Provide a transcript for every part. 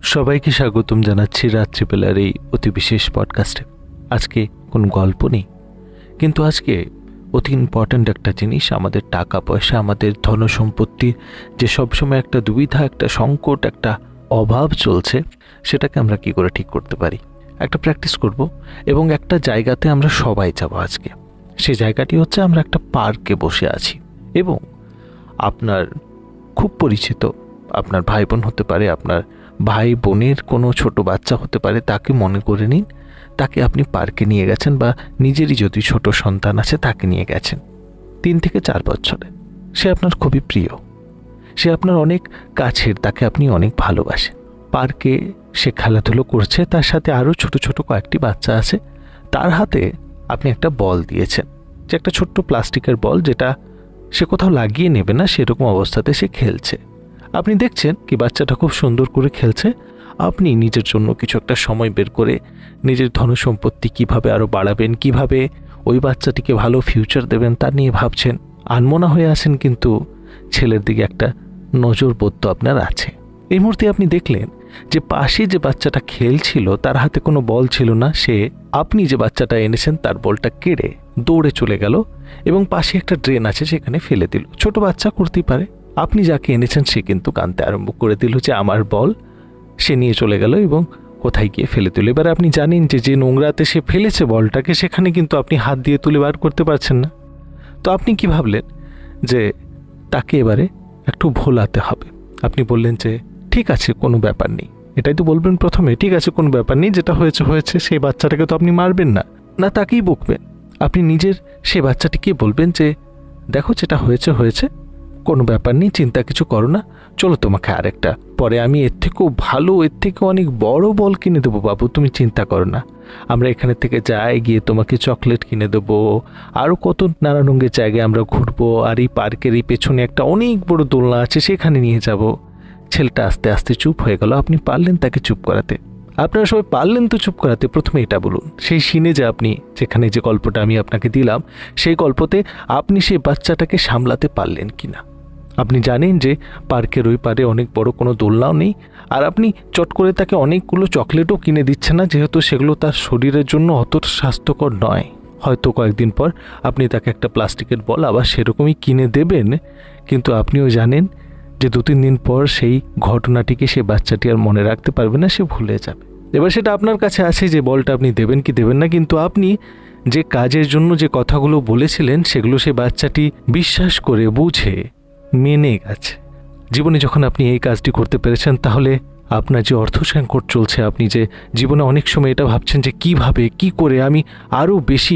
সবাইকে স্বাগতম জানাচ্ছি রাত্রিবেলার এই অতি বিশেষ পডকাস্টে। আজকে কোনো গল্প নেই, কিন্তু আজকে অতি ইম্পর্ট্যান্ট একটা জিনিস, আমাদের টাকা পয়সা, আমাদের ধন সম্পত্তির যে সবসময় একটা দুবিধা, একটা সংকট, একটা অভাব চলছে, সেটাকে আমরা কি করে ঠিক করতে পারি একটা প্র্যাকটিস করব। এবং একটা জায়গাতে আমরা সবাই যাব আজকে। সেই জায়গাটি হচ্ছে আমরা একটা পার্কে বসে আছি এবং আপনার খুব পরিচিত আপনার ভাই বোন হতে পারে, আপনার ভাই বোনের কোনো ছোট বাচ্চা হতে পারে, তাকে মনে করে নিন, তাকে আপনি পার্কে নিয়ে গেছেন, বা নিজেরই যদি ছোট সন্তান আছে তাকে নিয়ে গেছেন 3 থেকে 4 বছরে। সে আপনার খুবই প্রিয়, সে আপনার অনেক কাছের, তাকে আপনি অনেক ভালোবাসেন। পার্কে সে খেলাধুলো করছে, তার সাথে আরও ছোট ছোট কয়েকটি বাচ্চা আছে। তার হাতে আপনি একটা বল দিয়েছেন, যে একটা ছোট্ট প্লাস্টিকের বল, যেটা সে কোথাও লাগিয়ে নেবে না, সেরকম অবস্থাতে সে খেলছে। আপনি দেখছেন কি বাচ্চাটা খুব সুন্দর করে খেলছে। আপনি নিজের জন্য কিছু একটা সময় বের করে নিজের ধনসম্পত্তি কীভাবে আরও বাড়াবেন, কিভাবে ওই বাচ্চাটিকে ভালো ফিউচার দেবেন, তা নিয়ে ভাবছেন। আনমনা হয়ে আছেন, কিন্তু ছেলের দিকে একটা নজরবোধ তো আপনার আছে। এই মুহূর্তে আপনি দেখলেন যে পাশে যে বাচ্চাটা খেলছিল তার হাতে কোনো বল ছিল না। সে আপনি যে বাচ্চাটা এনেছেন তার বলটা কেড়ে দৌড়ে চলে গেল এবং পাশে একটা ড্রেন আছে সেখানে ফেলে দিল। ছোট বাচ্চা করতেই পারে। আপনি যাকে এনেছেন সে কিন্তু কাঁদতে আরম্ভ করে দিল যে আমার বল সে নিয়ে চলে গেল এবং কোথায় গিয়ে ফেলে দিল। এবার আপনি জানেন যে যে নোংরাতে সে ফেলেছে বলটাকে, সেখানে কিন্তু আপনি হাত দিয়ে তুলে বার করতে পারছেন না। তো আপনি কি ভাবলেন যে তাকে এবারে একটু ভোলাতে হবে। আপনি বললেন যে ঠিক আছে, কোনো ব্যাপার নেই। এটাই তো বলবেন প্রথমে, ঠিক আছে কোনো ব্যাপার নেই, যেটা হয়েছে হয়েছে। সেই বাচ্চাটাকে তো আপনি মারবেন না, না তাকেই বকবেন। আপনি নিজের সে বাচ্চাটিকে বলবেন যে দেখো যেটা হয়েছে হয়েছে, কোনো ব্যাপার নেই, চিন্তা কিছু করো না, চলো তোমাকে আরেকটা, পরে আমি এর থেকেও ভালো, এর থেকে অনেক বড় বল কিনে দেবো বাবু, তুমি চিন্তা করো না। আমরা এখানে থেকে যাই, গিয়ে তোমাকে চকলেট কিনে দেবো, আরও কত নানা রঙের জায়গায় আমরা ঘুরবো, আর এই পার্কের এই পেছনে একটা অনেক বড় দোলনা আছে, সেখানে নিয়ে যাব। ছেলেটা আস্তে আস্তে চুপ হয়ে গেল। আপনি পারলেন তাকে চুপ করাতে, আপনারা সবাই পারলেন তো চুপ করাতে। প্রথমে এটা বলুন, সেই সিনে যে আপনি যেখানে যে গল্পটা আমি আপনাকে দিলাম, সেই গল্পতে আপনি সেই বাচ্চাটাকে সামলাতে পারলেন কি না। আপনি জানেন যে পার্কের ওই পারে অনেক বড় কোনো দোলনাও নেই, আর আপনি চট করে তাকে অনেকগুলো চকলেটও কিনে দিচ্ছেন না, যেহেতু সেগুলো তার শরীরের জন্য অতটা স্বাস্থ্যকর নয়। হয়তো কয়েকদিন পর আপনি তাকে একটা প্লাস্টিকের বল আবার সেরকমই কিনে দেবেন, কিন্তু আপনিও জানেন যে 2-3 দিন পর সেই ঘটনাটিকে সে বাচ্চাটি আর মনে রাখতে পারবে না, সে ভুলে যাবে। এবার সেটা আপনার কাছে আছে যে বলটা আপনি দেবেন কি দেবেন না, কিন্তু আপনি যে কাজের জন্য যে কথাগুলো বলেছিলেন সেগুলো সে বাচ্চাটি বিশ্বাস করে বুঝে মেনে গেছে। জীবনে যখন আপনি এই কাজটি করতে পেরেছেন, তাহলে আপনার যে অর্থ সংকট চলছে, আপনি যে জীবনে অনেক সময় এটা ভাবছেন যে কিভাবে কি করে আমি আরও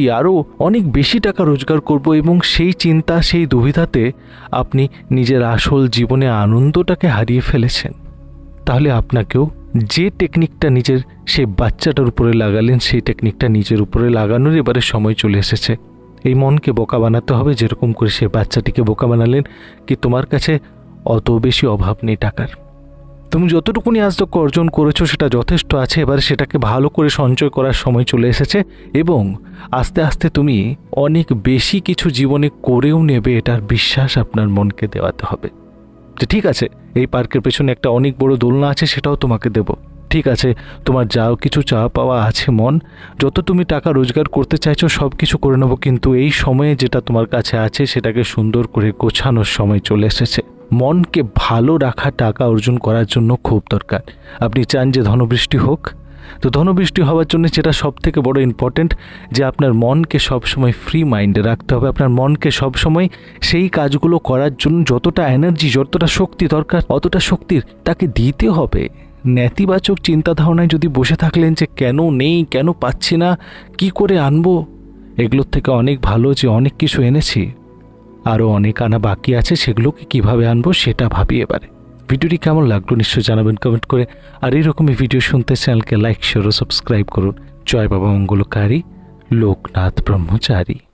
অনেক বেশি টাকা রোজগার করব, এবং সেই চিন্তা, সেই দুবিধাতে আপনি নিজের আসল জীবনে আনন্দটাকে হারিয়ে ফেলেছেন। তাহলে আপনাকেও যে টেকনিকটা নিজের সেই বাচ্চাটার উপরে লাগালেন, সেই টেকনিকটা নিজের উপরে লাগানোর এবারে সময় চলে এসেছে। এই মনকে বোকা বানাতে হবে, যেরকম করে সে বাচ্চাটিকে বোকা বানালেন কি তোমার কাছে অত বেশি অভাব নেই টাকার, তুমি যতটুকুনি আজ তক অর্জন করেছো সেটা যথেষ্ট আছে। এবারে সেটাকে ভালো করে সঞ্চয় করার সময় চলে এসেছে, এবং আস্তে আস্তে তুমি অনেক বেশি কিছু জীবনে করেও নেবে, এটার বিশ্বাস আপনার মনকে দেওয়াতে হবে। যে ঠিক আছে, এই পার্কের পেছনে একটা অনেক বড় দোলনা আছে, সেটাও তোমাকে দেব। ঠিক আছে, তোমার যাও কিছু চাওয়া পাওয়া আছে মন, যত তুমি টাকা রোজগার করতে চাইছো সব কিছু করে নেবো, কিন্তু এই সময়ে যেটা তোমার কাছে আছে সেটাকে সুন্দর করে গোছানোর সময় চলে এসেছে। মনকে ভালো রাখা টাকা অর্জন করার জন্য খুব দরকার। আপনি চান যে ধনবৃষ্টি হোক, তো ধনবৃষ্টি হওয়ার জন্য যেটা সব থেকে বড় ইম্পর্টেন্ট, যে আপনার মনকে সবসময় ফ্রি মাইন্ডে রাখতে হবে। আপনার মনকে সবসময় সেই কাজগুলো করার জন্য যতটা এনার্জি, যতটা শক্তি দরকার, অতটা শক্তির তাকে দিতে হবে। নেতিবাচক চিন্তাধারণায় যদি বসে থাকলেন যে কেন নেই, কেন পাচ্ছি না, কি করে আনবো, এগুলোর থেকে অনেক ভালো যে অনেক কিছু এনেছি, আরও অনেক আনা বাকি আছে, সেগুলোকে কিভাবে আনবো সেটা ভাবি। এবারে ভিডিওটি কেমন লাগলো নিশ্চয়ই জানাবেন কমেন্ট করে। আর এইরকমই ভিডিও শুনতে চ্যানেলকে লাইক, শেয়ার ও সাবস্ক্রাইব করুন। জয় বাবা মঙ্গলকারী লোকনাথ ব্রহ্মচারী।